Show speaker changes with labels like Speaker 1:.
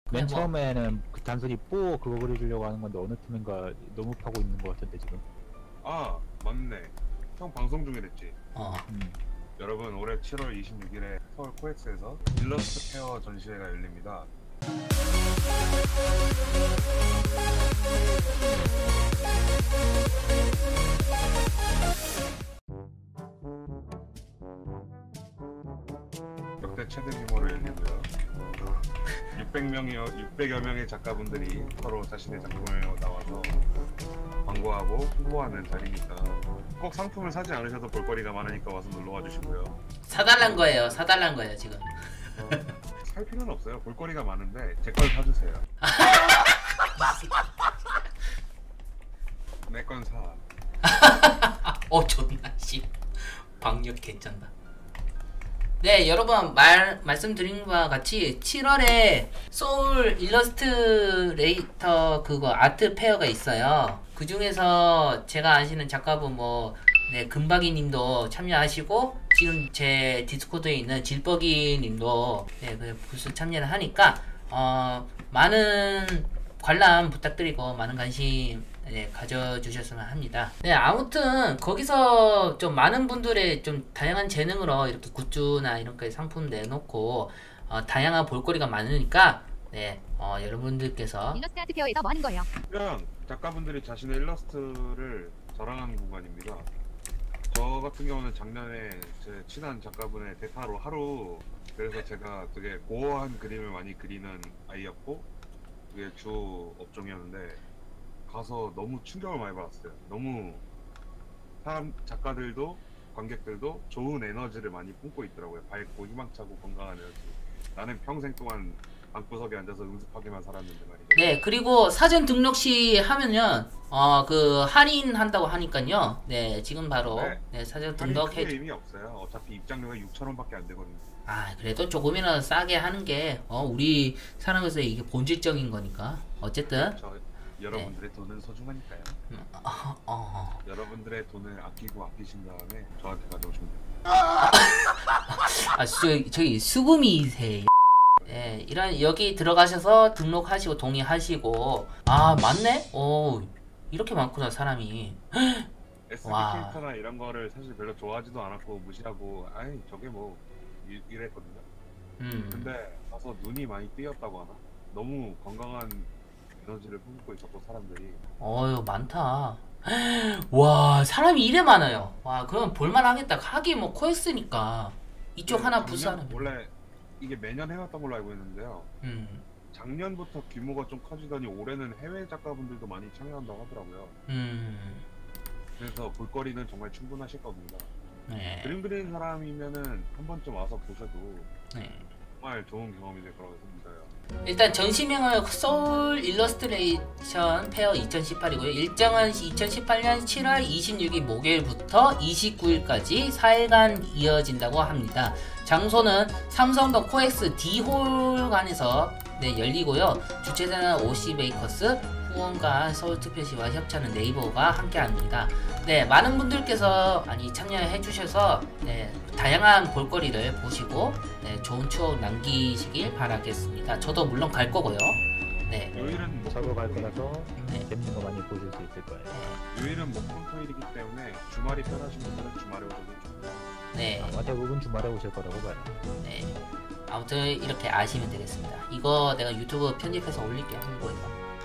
Speaker 1: 맨
Speaker 2: 뭐,
Speaker 1: 처음에는 그 단순히 뽀 그거 그려주려고 하는 건데 어느 팀인가 너무 파고 있는 것 같은데 지금.
Speaker 3: 아 맞네. 형 방송 중이랬지.
Speaker 2: 어,
Speaker 3: 여러분 올해 7월 26일에 서울 코엑스에서 일러스트 페어 전시회가 열립니다. 역대 최대 규모로 열리고요. 600여 명의 작가분들이 서로 자신의 작품을 나와서 광고하고 홍보하는 자리니까 꼭 상품을 사지 않으셔도 볼거리가 많으니까 와서 놀러와 주시고요.
Speaker 2: 사달란 거예요. 사달란 거예요, 지금.
Speaker 3: 살 필요는 없어요. 볼거리가 많은데 제 걸 사주세요. 내 건 사.
Speaker 2: 존나 씨. 방역 개쩐다. 네, 여러분 말씀드린 바와 같이 7월에 소울 일러스트레이터 그거 아트 페어가 있어요. 그 중에서 제가 아시는 작가분 금박이 님도 참여하시고, 지금 제 디스코드에 있는 질버기 님도 그 부스 참여를 하니까 많은 관람 부탁드리고 많은 관심 가져주셨으면 합니다. 네, 아무튼 거기서 좀 많은 분들의 좀 다양한 재능으로 이렇게 굿즈나 이런 거 상품 내놓고 다양한 볼거리가 많으니까 여러분들께서
Speaker 4: 일러스트 아트 페어에서 뭐 하는 거예요?
Speaker 3: 그냥 작가분들이 자신의 일러스트를 자랑하는 공간입니다. 저 같은 경우는 작년에 제 친한 작가분의 대타로 하루, 그래서 제가 되게 고어한 그림을 많이 그리는 아이였고 그게 주 업종이었는데 가서 너무 충격을 많이 받았어요. 너무 작가들도 관객들도 좋은 에너지를 많이 뿜고 있더라고요. 밝고 희망차고 건강한 에너지. 나는 평생 동안 방구석에 앉아서 응습하기만 살았는데 말이죠.
Speaker 2: 네, 그리고 사전 등록 시 하면은 그 할인한다고 하니까요. 네, 지금 바로 사전 등록해.
Speaker 3: 의미 없어요. 어차피 입장료가 6,000원밖에 안 되거든요.
Speaker 2: 그래도 조금이라도 싸게 하는 게 우리 사람에서 이게 본질적인 거니까. 어쨌든
Speaker 3: 여러분들의 돈은 소중하니까요. 여러분들의 돈을 아끼신 다음에 저한테 가져오시면 돼요.
Speaker 2: 저기 수금이세요. 네, 여기 들어가셔서 등록하시고 동의하시고. 맞네? 이렇게 많구나, 사람이.
Speaker 3: SB 캐릭터나 이런 거를 사실 별로 좋아하지도 않았고 무시하고 저게 뭐 이랬거든요. 근데 가서 눈이 많이 띄었다고 하나? 너무 건강한 에너지를 품고 있었고 사람들이.
Speaker 2: 많다. 와, 사람이 이래 많아요. 와, 그럼 볼만하겠다. 하긴 뭐 코엑스니까 이쪽 하나 부스 하나.
Speaker 3: 원래 이게 매년 해왔던 걸로 알고 있는데요. 작년부터 규모가 좀 커지더니 올해는 해외 작가분들도 많이 참여한다고 하더라고요. 그래서 볼거리는 정말 충분하실 겁니다.
Speaker 2: 네.
Speaker 3: 그림 그리는 사람이면은 한 번쯤 와서 보셔도 정말 좋은 경험이 될 거라고 믿어요.
Speaker 2: 일단 전시명은 소울 일러스트레이션 페어 2018이고요. 일정은 2018년 7월 26일 목요일부터 29일까지 4일간 이어진다고 합니다. 장소는 삼성동 코엑스 D홀관에서 열리고요. 주최자는 OC베이커스, 후원과 서울특별시와 협찬은 네이버가 함께합니다. 많은 분들께서 많이 참여해 주셔서 다양한 볼거리를 보시고 좋은 추억 남기시길 바라겠습니다. 저도 물론 갈 거고요.
Speaker 3: 요일은
Speaker 1: 저도 갈 거라서 재밌는 거 많이 보실 수 있을 거예요.
Speaker 3: 요일은 목금토일이기 때문에 주말이 편하신 분들은 주말에 오셔도 좋습니다.
Speaker 1: 아마 대부분 주말에 오실 거라고 봐요.
Speaker 2: 아무튼 이렇게 아시면 되겠습니다. 이거 내가 유튜브 편집해서 올릴게요. 홍보해서.